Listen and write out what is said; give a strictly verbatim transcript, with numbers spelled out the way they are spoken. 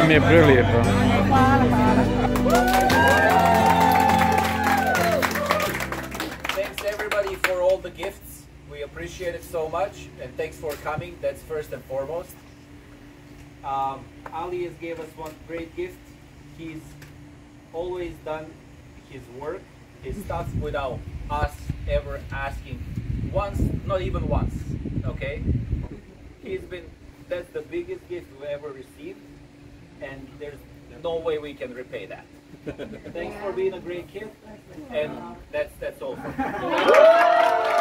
mie preliepo. Thanks everybody for all the gifts. We appreciate it so much, and thanks for coming. That's first and foremost. Um, Ali has gave us one great gift. He's always done his work, his stuff without us ever asking once, not even once, okay? He's been, that's the biggest gift we ever received, and there's no way we can repay that. Thanks for being a great kid, and that's, that's all.